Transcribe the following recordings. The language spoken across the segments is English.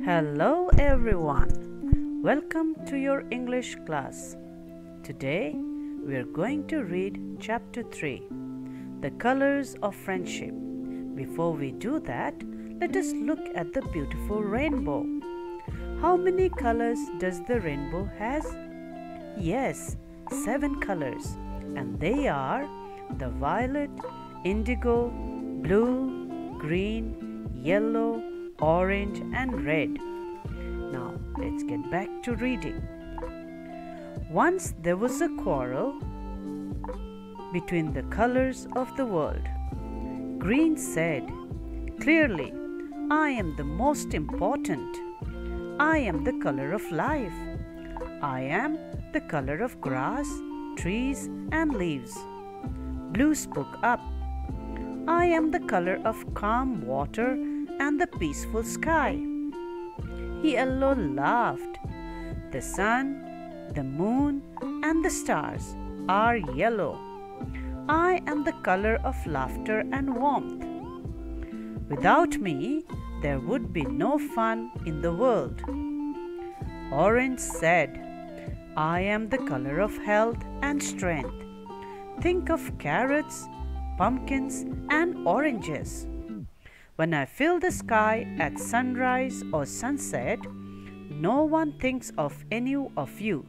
Hello everyone. Welcome to your English class. Today we are going to read chapter 3, The Colors of Friendship. Before we do that, let us look at the beautiful rainbow. How many colors does the rainbow has? Yes, 7 colors, and they are the violet, indigo, blue, green, yellow, orange and red. Now let's get back to reading. Once there was a quarrel between the colors of the world. Green said, "Clearly, I am the most important. I am the color of life. I am the color of grass, trees and leaves." Blue spoke up, "I am the color of calm water and the peaceful sky." Yellow laughed. "The sun, the moon, and the stars are yellow. I am the color of laughter and warmth. Without me, there would be no fun in the world." Orange said, "I am the color of health and strength. Think of carrots, pumpkins, and oranges. When I fill the sky at sunrise or sunset, no one thinks of any of you."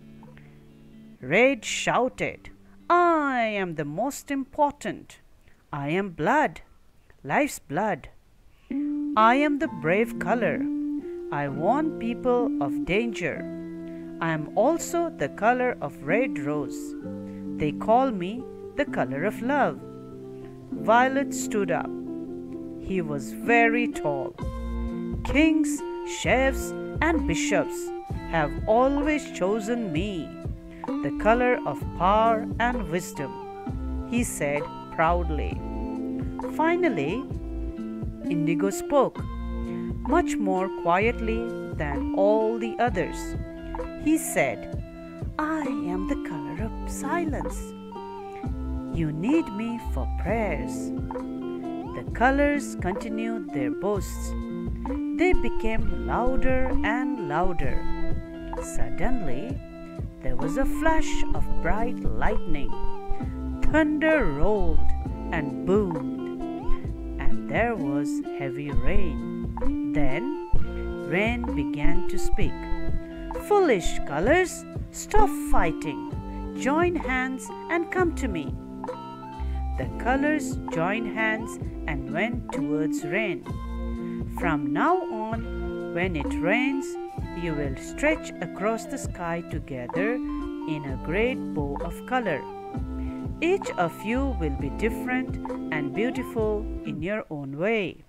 Red shouted, "I am the most important. I am blood, life's blood. I am the brave color. I warn people of danger. I am also the color of red rose. They call me the color of love." Violet stood up. He was very tall. "Kings, chefs, and bishops have always chosen me, the color of power and wisdom," he said proudly. Finally, Indigo spoke, much more quietly than all the others. He said, "I am the color of silence. You need me for prayers." The colors continued their boasts. They became louder and louder. Suddenly, there was a flash of bright lightning. Thunder rolled and boomed, and there was heavy rain. Then, rain began to speak. "Foolish colors, stop fighting. Join hands and come to me." The colors joined hands and went towards rain. "From now on, when it rains, you will stretch across the sky together in a great bow of color. Each of you will be different and beautiful in your own way."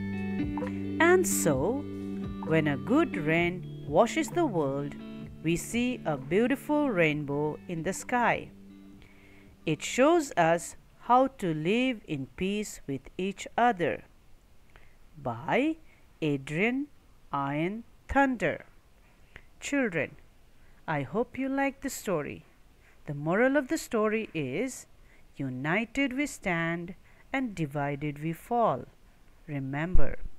And so, when a good rain washes the world, we see a beautiful rainbow in the sky. It shows us how to live in peace with each other. By Adrian Ian Thunder. Children, I hope you like the story. The moral of the story is, united we stand and divided we fall. Remember,